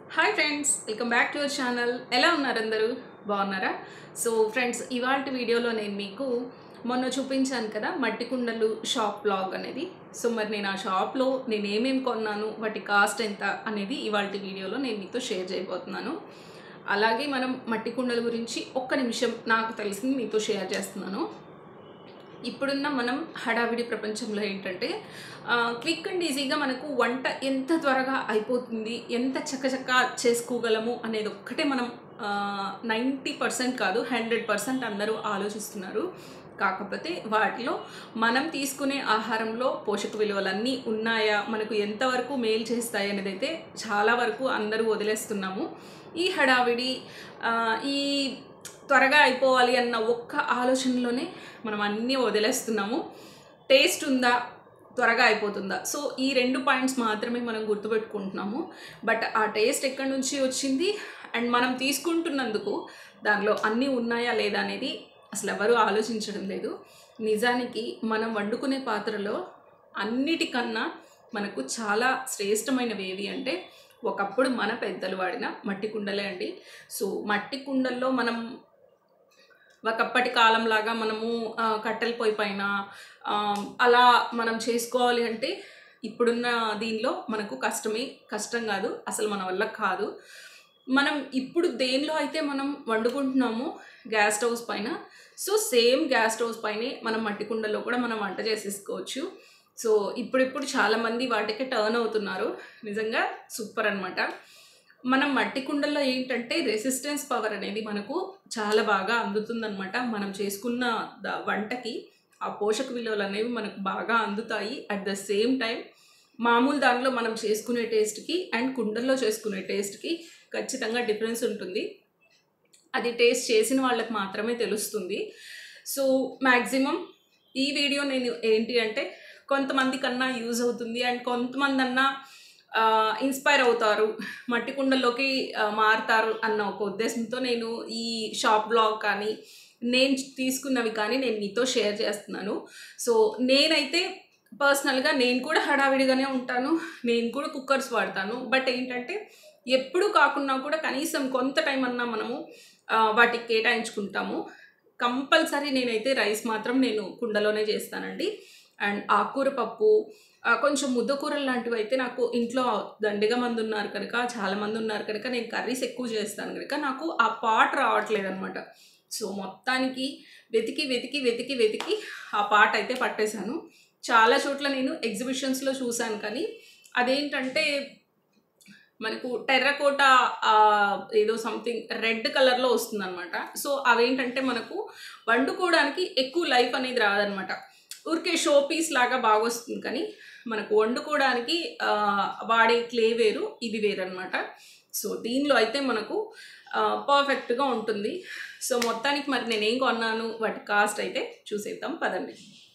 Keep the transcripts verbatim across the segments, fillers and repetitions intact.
Hi friends, welcome back to our channel. ఎలా ఉన్నారు అందరూ? బాగున్నారా? సో ఫ్రెండ్స్, ఇవాల్టి వీడియోలో నేను మీకు మొన్న చూపించాను కదా మట్టి కుండలు షాప్ బ్లాగ్ అనేది. సో మరి నేను ఆ షాప్లో నేను ఏమేమి కొన్నాను, వాటి కాస్ట్ ఎంత అనేది ఇవాల్టి వీడియోలో నేను మీతో షేర్ చేయబోతున్నాను. అలాగే మనం మట్టి కుండల గురించి ఒక్క నిమిషం నాకు తెలిసింది మీతో షేర్ చేస్తున్నాను. ఇప్పుడున్న మనం హడావిడి ప్రపంచంలో ఏంటంటే క్విక్ అండ్ ఈజీగా మనకు వంట ఎంత త్వరగా అయిపోతుంది, ఎంత చక్కచక్క చేసుకోగలము అనేది ఒక్కటే మనం నైంటీ పర్సెంట్ కాదు హండ్రెడ్ పర్సెంట్ అందరూ ఆలోచిస్తున్నారు. కాకపోతే వాటిలో మనం తీసుకునే ఆహారంలో పోషక విలువలన్నీ ఉన్నాయా, మనకు ఎంతవరకు మేలు చేస్తాయి అనేది అయితే చాలా వరకు అందరూ వదిలేస్తున్నాము. ఈ హడావిడి ఈ త్వరగా అయిపోవాలి అన్న ఒక్క ఆలోచనలోనే మనం అన్నీ వదిలేస్తున్నాము. టేస్ట్ ఉందా, త్వరగా అయిపోతుందా, సో ఈ రెండు పాయింట్స్ మాత్రమే మనం గుర్తుపెట్టుకుంటున్నాము. బట్ ఆ టేస్ట్ ఎక్కడి నుంచి వచ్చింది అండ్ మనం తీసుకుంటున్నందుకు దానిలో అన్నీ ఉన్నాయా లేదా అనేది అసలు ఎవరూ ఆలోచించడం లేదు. నిజానికి మనం వండుకునే పాత్రలో అన్నిటికన్నా మనకు చాలా శ్రేష్టమైనవి ఏవి అంటే ఒకప్పుడు మన పెద్దలు వాడిన మట్టి కుండలే అండి. సో మట్టి కుండల్లో మనం ఒకప్పటి కాలంలాగా మనము కట్టెల పొయ్యి పైన అలా మనం చేసుకోవాలి అంటే ఇప్పుడున్న దీనిలో మనకు కష్టమే కష్టం కాదు, అసలు మన వల్ల కాదు. మనం ఇప్పుడు దేనిలో అయితే మనం వండుకుంటున్నామో గ్యాస్ స్టవ్స్ పైన, సో సేమ్ గ్యాస్ స్టవ్స్ పైనే మనం మట్టి కుండల్లో కూడా మనం వంట చేసేసుకోవచ్చు. సో ఇప్పుడిప్పుడు చాలామంది వాటికి టర్న్ అవుతున్నారు. నిజంగా సూపర్ అనమాట. మనం మట్టి కుండల్లో ఏంటంటే రెసిస్టెన్స్ పవర్ అనేది మనకు చాలా బాగా అందుతుందన్నమాట. మనం చేసుకున్న ద వంటకి ఆ పోషక విలువలు అనేవి మనకు బాగా అందుతాయి. అట్ ద సేమ్ టైం మామూలు దానిలో మనం చేసుకునే టేస్ట్కి అండ్ కుండల్లో చేసుకునే టేస్ట్కి ఖచ్చితంగా డిఫరెన్స్ ఉంటుంది. అది టేస్ట్ చేసిన వాళ్ళకి మాత్రమే తెలుస్తుంది. సో మ్యాక్సిమం ఈ వీడియో నేను ఏంటి అంటే కొంతమంది కన్నా యూజ్ అవుతుంది అండ్ కొంతమంది అన్నా ఇన్స్పైర్ అవుతారు, మట్టి కుండల్లోకి మారుతారు అన్న ఒక ఉద్దేశంతో నేను ఈ షాప్ బ్లాగ్ కానీ నేను తీసుకున్నవి కానీ నేను మీతో షేర్ చేస్తున్నాను. సో నేనైతే పర్సనల్గా నేను కూడా హడావిడిగానే ఉంటాను, నేను కూడా కుక్కర్స్ వాడతాను. బట్ ఏంటంటే ఎప్పుడు కాకుండా కూడా కనీసం కొంత టైం అన్నా మనము వాటికి కేటాయించుకుంటాము. కంపల్సరీ నేనైతే రైస్ మాత్రం నేను కుండలోనే చేస్తానండి. అండ్ ఆకుకూర పప్పు, కొంచెం ముద్దకూరలు లాంటివి అయితే నాకు ఇంట్లో దండిగా మంది ఉన్నారు కనుక చాలామంది ఉన్నారు కనుక నేను కర్రీస్ ఎక్కువ చేస్తాను కనుక నాకు ఆ పాట్ రావట్లేదు అనమాట. సో మొత్తానికి వెతికి వెతికి వెతికి వెతికి ఆ పాట్ అయితే పట్టేశాను. చాలా చోట్ల నేను ఎగ్జిబిషన్స్లో చూశాను కానీ అదేంటంటే మనకు టెర్రకోట ఏదో సంథింగ్ రెడ్ కలర్లో వస్తుంది అనమాట. సో అవేంటంటే మనకు వండుకోవడానికి ఎక్కువ లైఫ్ అనేది రాదనమాట. ఊరికే షో పీస్ లాగా బాగా వస్తుంది కానీ మనకు వండుకోవడానికి వాడే క్లే వేరు, ఇది వేరు అనమాట. సో దీనిలో అయితే మనకు పర్ఫెక్ట్గా ఉంటుంది. సో మొత్తానికి మరి నేనేం కొన్నాను, వాటి కాస్ట్ అయితే చూసేద్దాం పదండి.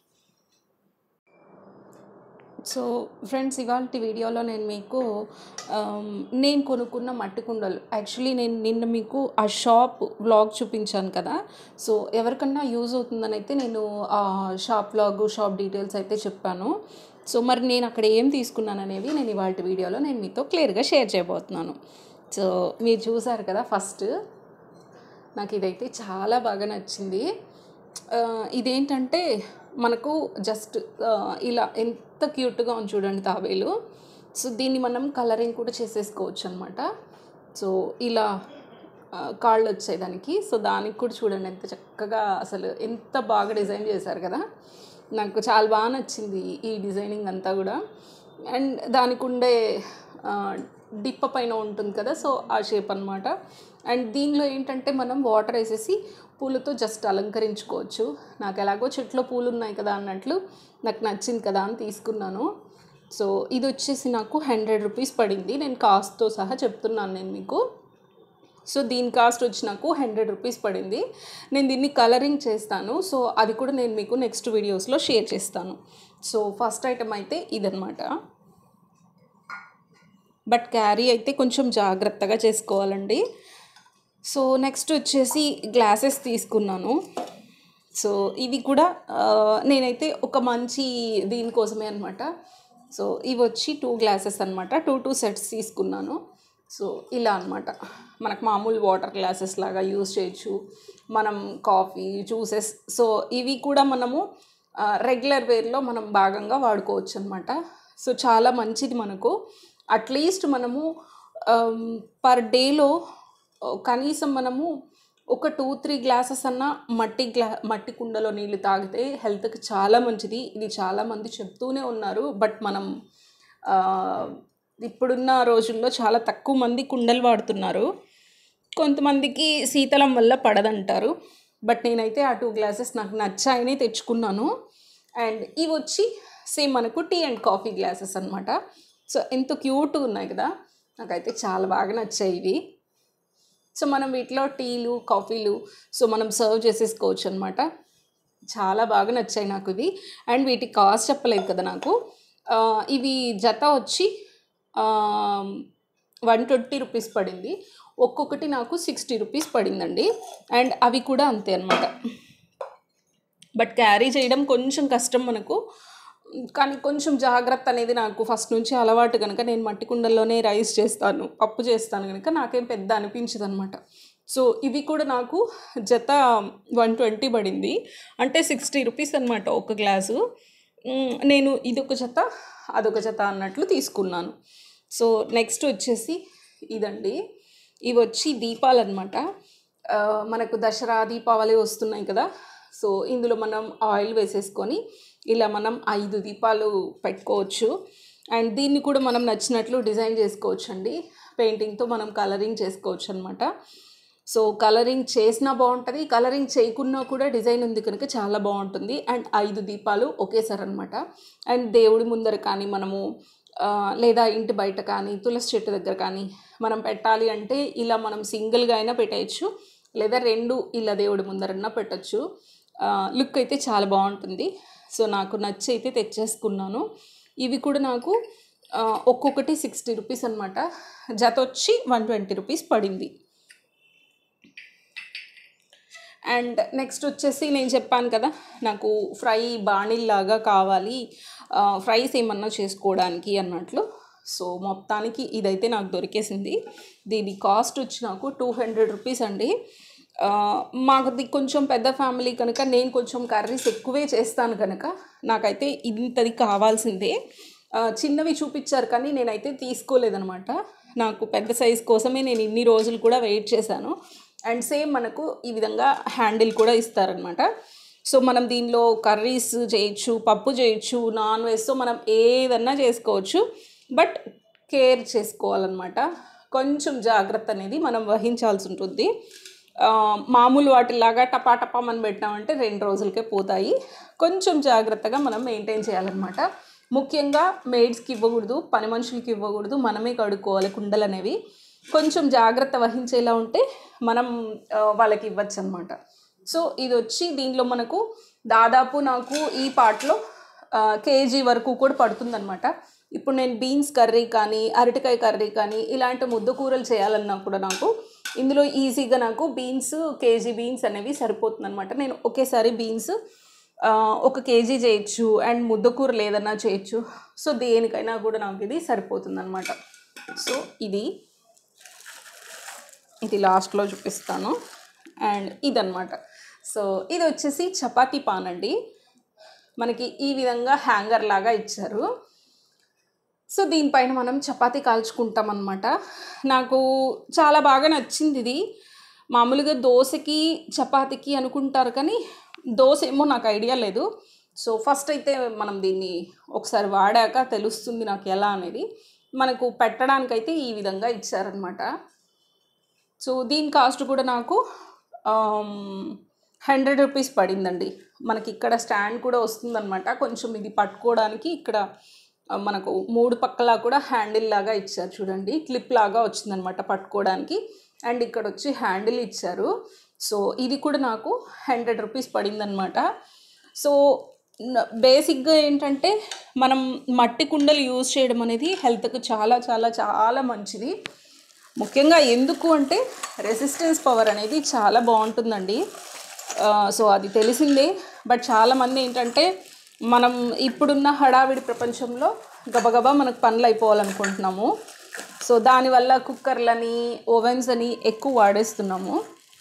సో ఫ్రెండ్స్, ఇవాళ వీడియోలో నేను మీకు నేను కొనుక్కున్న మట్టి కుండలు, యాక్చువల్లీ నేను నిన్న మీకు ఆ షాప్ వ్లాగ్ చూపించాను కదా. సో ఎవరికన్నా యూజ్ అవుతుందని అయితే నేను ఆ షాప్ వ్లాగ్ షాప్ డీటెయిల్స్ అయితే చెప్పాను. సో మరి నేను అక్కడ ఏం తీసుకున్నాను అనేవి నేను ఇవాళ వీడియోలో నేను మీతో క్లియర్గా షేర్ చేయబోతున్నాను. సో మీరు చూసారు కదా, ఫస్ట్ నాకు ఇదైతే చాలా బాగా నచ్చింది. ఇదేంటంటే మనకు జస్ట్ ఇలా ఎంత క్యూట్గా ఉంది చూడండి తాబేలు. సో దీన్ని మనం కలరింగ్ కూడా చేసేసుకోవచ్చు అనమాట. సో ఇలా కాళ్ళు వచ్చాయి దానికి. సో దానికి కూడా చూడండి ఎంత చక్కగా, అసలు ఎంత బాగా డిజైన్ చేశారు కదా. నాకు చాలా బాగా నచ్చింది ఈ డిజైనింగ్ అంతా కూడా. అండ్ దానికి ఉండే డిప్ప పైన ఉంటుంది కదా, సో ఆ షేప్ అనమాట. అండ్ దీనిలో ఏంటంటే మనం వాటర్ వేసేసి పూలతో జస్ట్ అలంకరించుకోవచ్చు. నాకు ఎలాగో చెట్లో పూలు ఉన్నాయి కదా అన్నట్లు నాకు నచ్చింది కదా అని తీసుకున్నాను. సో ఇది వచ్చేసి నాకు హండ్రెడ్ రూపీస్ పడింది. నేను కాస్ట్తో సహా చెప్తున్నాను నేను మీకు. సో దీని కాస్ట్ వచ్చి నాకు హండ్రెడ్ రూపీస్ పడింది. నేను దీన్ని కలరింగ్ చేస్తాను. సో అది కూడా నేను మీకు నెక్స్ట్ వీడియోస్లో షేర్ చేస్తాను. సో ఫస్ట్ ఐటమ్ అయితే ఇదనమాట. బట్ క్యారీ అయితే కొంచెం జాగ్రత్తగా చేసుకోవాలండి. సో నెక్స్ట్ వచ్చేసి గ్లాసెస్ తీసుకున్నాను. సో ఇది కూడా నేనైతే ఒక మంచి దీనికోసమే అనమాట. సో ఇవి వచ్చి టూ గ్లాసెస్ అనమాట, టూ టూ సెట్స్ తీసుకున్నాను. సో ఇలా అనమాట. మనకు మామూలు వాటర్ గ్లాసెస్ లాగా యూజ్ చేయొచ్చు మనం, కాఫీ, జ్యూసెస్. సో ఇవి కూడా మనము రెగ్యులర్ వేర్లో మనం భాగంగా వాడుకోవచ్చు అనమాట. సో చాలా మంచిది మనకు. అట్లీస్ట్ మనము పర్ డేలో కనీసం మనము ఒక టూ త్రీ గ్లాసెస్ అన్న మట్టి గ్లా మట్టి కుండలో నీళ్ళు తాగితే హెల్త్కి చాలా మంచిది. ఇది చాలామంది చెప్తూనే ఉన్నారు. బట్ మనం ఇప్పుడున్న రోజుల్లో చాలా తక్కువ మంది కుండలు వాడుతున్నారు. కొంతమందికి శీతలం వల్ల పడదంటారు. బట్ నేనైతే ఆ టూ గ్లాసెస్ నాకు నచ్చాయని తెచ్చుకున్నాను. అండ్ ఇవి వచ్చి సేమ్ మనకు టీ అండ్ కాఫీ గ్లాసెస్ అనమాట. సో ఎంత క్యూట్గా ఉన్నాయి కదా, నాకైతే చాలా బాగా నచ్చాయి ఇవి. సో మనం వీటిలో టీలు, కాఫీలు సో మనం సర్వ్ చేసేసుకోవచ్చు అనమాట. చాలా బాగా నచ్చాయి నాకు ఇవి. అండ్ వీటి కాస్ట్ చెప్పలేదు కదా నాకు. ఇవి జత వచ్చి వన్ ట్వంటీ రూపీస్ పడింది. ఒక్కొక్కటి నాకు సిక్స్టీ రూపీస్ పడిందండి. అండ్ అవి కూడా అంతే అనమాట. బట్ క్యారీ చేయడం కొంచెం కష్టం మనకు, కానీ కొంచెం జాగ్రత్త అనేది నాకు ఫస్ట్ నుంచి అలవాటు కనుక నేను మట్టి కుండల్లోనే రైస్ చేస్తాను, పప్పు చేస్తాను కనుక నాకేం పెద్ద అనిపించదు అనమాట. సో ఇవి కూడా నాకు జత వన్ ట్వంటీ పడింది, అంటే సిక్స్టీ రూపీస్ అనమాట ఒక గ్లాసు. నేను ఇదొక జత అదొక జత అన్నట్లు తీసుకున్నాను. సో నెక్స్ట్ వచ్చేసి ఇదండి. ఇవి వచ్చి దీపాలు అనమాట. మనకు దసరా, దీపావళి వస్తున్నాయి కదా. సో ఇందులో మనం ఆయిల్ వేసేసుకొని ఇలా మనం ఐదు దీపాలు పెట్టుకోవచ్చు. అండ్ దీన్ని కూడా మనం నచ్చినట్లు డిజైన్ చేసుకోవచ్చు అండి. పెయింటింగ్తో మనం కలరింగ్ చేసుకోవచ్చు అనమాట. సో కలరింగ్ చేసినా బాగుంటుంది, కలరింగ్ చేయకున్నా కూడా డిజైన్ ఉంది కనుక చాలా బాగుంటుంది. అండ్ ఐదు దీపాలు ఒకేసారి అనమాట. అండ్ దేవుడి ముందర కానీ మనము లేదా ఇంటి బయట కానీ తులసి చెట్టు దగ్గర కానీ మనం పెట్టాలి అంటే ఇలా మనం సింగిల్గా అయినా పెట్టచ్చు, లేదా రెండు ఇలా దేవుడి ముందరన్నా పెట్టచ్చు. లుక్ అయితే చాలా బాగుంటుంది. సో నాకు నచ్చి అయితే తెచ్చేసుకున్నాను. ఇవి కూడా నాకు ఒక్కొక్కటి సిక్స్టీ రూపీస్ అనమాట. జత వచ్చి వన్ ట్వంటీ రూపీస్ పడింది. అండ్ నెక్స్ట్ వచ్చేసి నేను చెప్పాను కదా నాకు ఫ్రై బాణీల్లాగా కావాలి, ఫ్రైస్ ఏమన్నా చేసుకోవడానికి అన్నట్లు. సో మొత్తానికి ఇదైతే నాకు దొరికేసింది. దీని కాస్ట్ వచ్చి నాకు టూ హండ్రెడ్ రూపీస్ అండి. మాది కొంచెం పెద్ద ఫ్యామిలీ కనుక నేను కొంచెం కర్రీస్ ఎక్కువే చేస్తాను కనుక నాకైతే ఇంతది కావాల్సిందే. చిన్నవి చూపించారు కానీ నేనైతే తీసుకోలేదనమాట. నాకు పెద్ద సైజ్ కోసమే నేను ఇన్ని రోజులు కూడా వెయిట్ చేశాను. అండ్ సేమ్ మనకు ఈ విధంగా హ్యాండిల్ కూడా ఇస్తారనమాట. సో మనం దీనిలో కర్రీస్ చేయొచ్చు, పప్పు చేయొచ్చు, నాన్ వెజ్తో మనం ఏదన్నా చేసుకోవచ్చు. బట్ కేర్ చేసుకోవాలన్నమాట. కొంచెం జాగ్రత్త అనేది మనం వహించాల్సి ఉంటుంది. మామూలు వాటిలాగా టపా టపా మనం పెట్టామంటే రెండు రోజులకే పోతాయి. కొంచెం జాగ్రత్తగా మనం మెయింటైన్ చేయాలన్నమాట. ముఖ్యంగా మేడ్స్కి ఇవ్వకూడదు, పని మనుషులకి ఇవ్వకూడదు, మనమే కడుక్కోవాలి కుండలు అనేవి. కొంచెం జాగ్రత్త వహించేలా ఉంటే మనం వాళ్ళకి ఇవ్వచ్చు అనమాట. సో ఇది వచ్చి దీనిలో మనకు దాదాపు నాకు ఈ పార్ట్లో కేజీ వరకు కూడా పడుతుందన్నమాట. ఇప్పుడు నేను బీన్స్ కర్రీ కానీ అరటికాయ కర్రీ కానీ ఇలాంటి ముద్ద కూరలు చేయాలన్నా కూడా నాకు ఇందులో ఈజీగా నాకు బీన్స్ కేజీ బీన్స్ అనేవి సరిపోతుందన్నమాట. నేను ఒకేసారి బీన్స్ ఒక కేజీ చేయొచ్చు అండ్ ముద్దకూరలు ఏదన్నా చేయొచ్చు. సో దేనికైనా కూడా నాకు ఇది సరిపోతుందన్నమాట. సో ఇది ఇది లాస్ట్లో చూపిస్తాను. అండ్ ఇదన్నమాట. సో ఇది వచ్చేసి చపాతీ పాన్ అండి. మనకి ఈ విధంగా హ్యాంగర్ లాగా ఇచ్చారు. సో దీనిపైన మనం చపాతీ కాల్చుకుంటాం అన్నమాట. నాకు చాలా బాగా నచ్చింది ఇది. మామూలుగా దోశకి చపాతీకి అనుకుంటారు కానీ దోశ ఏమో నాకు ఐడియా లేదు. సో ఫస్ట్ అయితే మనం దీన్ని ఒకసారి వాడాక తెలుస్తుంది నాకు ఎలా అనేది. మనకు పెట్టడానికైతే ఈ విధంగా ఇచ్చారనమాట. సో దీని కాస్ట్ కూడా నాకు హండ్రెడ్ రూపీస్ పడిందండి. మనకి ఇక్కడ స్టాండ్ కూడా వస్తుందన్నమాట. కొంచెం ఇది పట్టుకోవడానికి ఇక్కడ మనకు మూడు పక్కలా కూడా హ్యాండిల్ లాగా ఇచ్చారు చూడండి, క్లిప్ లాగా వచ్చిందనమాట పట్టుకోవడానికి. అండ్ ఇక్కడ వచ్చి హ్యాండిల్ ఇచ్చారు. సో ఇది కూడా నాకు హండ్రెడ్ రూపీస్ పడిందనమాట. సో బేసిక్గా ఏంటంటే మనం మట్టి కుండలు యూజ్ చేయడం అనేది హెల్త్కి చాలా చాలా చాలా మంచిది. ముఖ్యంగా ఎందుకు అంటే రెసిస్టెన్స్ పవర్ అనేది చాలా బాగుంటుందండి. సో అది తెలిసిందే. బట్ చాలామంది ఏంటంటే మనం ఇప్పుడున్న హడావిడి ప్రపంచంలో గబగబా మనకు పనులు అయిపోవాలనుకుంటున్నాము. సో దానివల్ల కుక్కర్లని ఓవెన్స్ అని ఎక్కువ వాడేస్తున్నాము.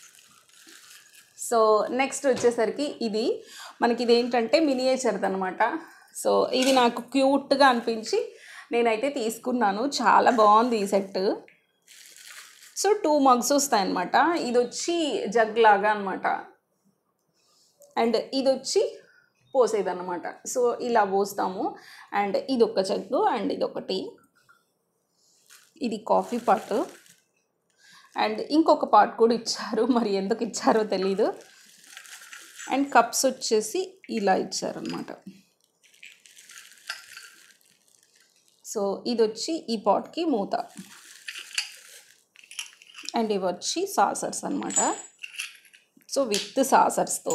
సో నెక్స్ట్ వచ్చేసరికి ఇది మనకి ఇదేంటంటే మినియేచర్ది అనమాట. సో ఇది నాకు క్యూట్గా అనిపించి నేనైతే తీసుకున్నాను. చాలా బాగుంది ఈ సెట్. సో టూ మగ్స్ వస్తాయన్నమాట. ఇది వచ్చి జగ్ లాగా అనమాట, అండ్ ఇది వచ్చి పోసేదన్నమాట. సో ఇలా పోస్తాము. అండ్ ఇది ఒక జగ్గు అండ్ ఇది ఒకటి, ఇది కాఫీ పాట్, అండ్ ఇంకొక పాట్ కూడా ఇచ్చారు, మరి ఎందుకు ఇచ్చారో తెలీదు. అండ్ కప్స్ వచ్చేసి ఇలా ఇచ్చారనమాట. సో ఇది వచ్చి ఈ పాట్కి మూత, అండ్ ఇవి వచ్చి సాసర్స్ అనమాట. సో విత్ సాసర్స్తో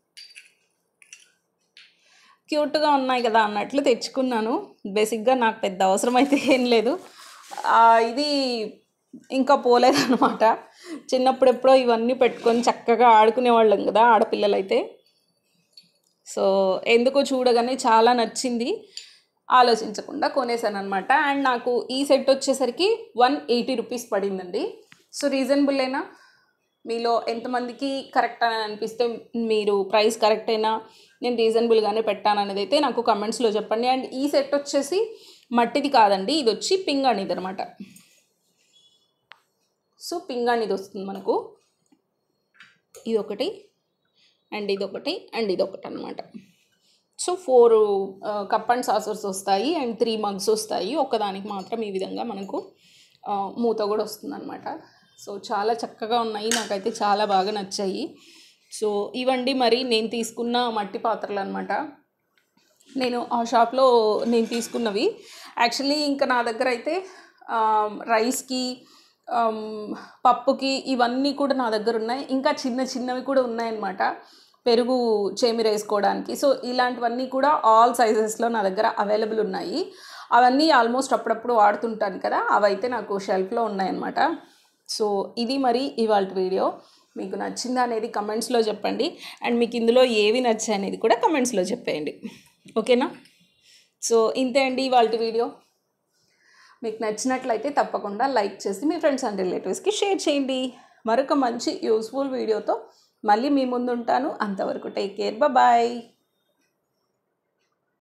క్యూట్గా ఉన్నాయి కదా అన్నట్లు తెచ్చుకున్నాను. బేసిక్గా నాకు పెద్ద అవసరం అయితే ఏం లేదు. ఇది ఇంకా పోలేదన్నమాట. చిన్నప్పుడు ఎప్పుడో ఇవన్నీ పెట్టుకొని చక్కగా ఆడుకునేవాళ్ళం కదా ఆడపిల్లలైతే. సో ఎందుకో చూడగానే చాలా నచ్చింది, ఆలోచించకుండా కొనేసాను అనమాట. అండ్ నాకు ఈ సెట్ వచ్చేసరికి వన్ ఎయిటీ రూపీస్ పడిందండి. సో రీజనబుల్లేనా? మీలో ఎంతమందికి కరెక్ట్ అని అనిపిస్తే, మీరు ప్రైస్ కరెక్ట్ అయినా నేను రీజనబుల్గానే పెట్టాను అనేది అయితే నాకు కమెంట్స్లో చెప్పండి. అండ్ ఈ సెట్ వచ్చేసి మట్టిది కాదండి, ఇది వచ్చి పింగాణిది అనమాట. సో పింగాణిది వస్తుంది మనకు. ఇదొకటి అండ్ ఇదొకటి అండ్ ఇదొకటి అనమాట. So four cup and saucers వస్తాయి అండ్ త్రీ మగ్స్ వస్తాయి. ఒకదానికి మాత్రం ఈ విధంగా మనకు మూత కూడా వస్తుంది అనమాట. సో చాలా చక్కగా ఉన్నాయి, నాకైతే చాలా బాగా నచ్చాయి. సో ఇవండి మరి నేను తీసుకున్న మట్టి పాత్రలు అనమాట. నేను ఆ షాప్లో నేను తీసుకున్నవి. యాక్చువల్లీ ఇంకా నా దగ్గర అయితే రైస్కి, పప్పుకి ఇవన్నీ కూడా నా దగ్గర ఉన్నాయి. ఇంకా చిన్న చిన్నవి కూడా ఉన్నాయన్నమాట, పెరుగు చేమిర వేసుకోవడానికి. సో ఇలాంటివన్నీ కూడా ఆల్ సైజెస్లో నా దగ్గర అవైలబుల్ ఉన్నాయి. అవన్నీ ఆల్మోస్ట్ అప్పుడప్పుడు వాడుతుంటాను కదా, అవైతే నాకు షెల్ఫ్లో ఉన్నాయన్నమాట. సో ఇది మరి ఇవాళ వీడియో. మీకు నచ్చిందా అనేది కమెంట్స్లో చెప్పండి. అండ్ మీకు ఇందులో ఏవి నచ్చాయి అనేది కూడా కమెంట్స్లో చెప్పేయండి, ఓకేనా? సో ఇంతే అండి ఇవాళ వీడియో. మీకు నచ్చినట్లయితే తప్పకుండా లైక్ చేసి మీ ఫ్రెండ్స్ అండ్ రిలేటివ్స్కి షేర్ చేయండి. మరొక మంచి యూస్ఫుల్ వీడియోతో మళ్ళీ మీ ముందు ఉంటాను. అంతవరకు టేక్ కేర్, బాయ్.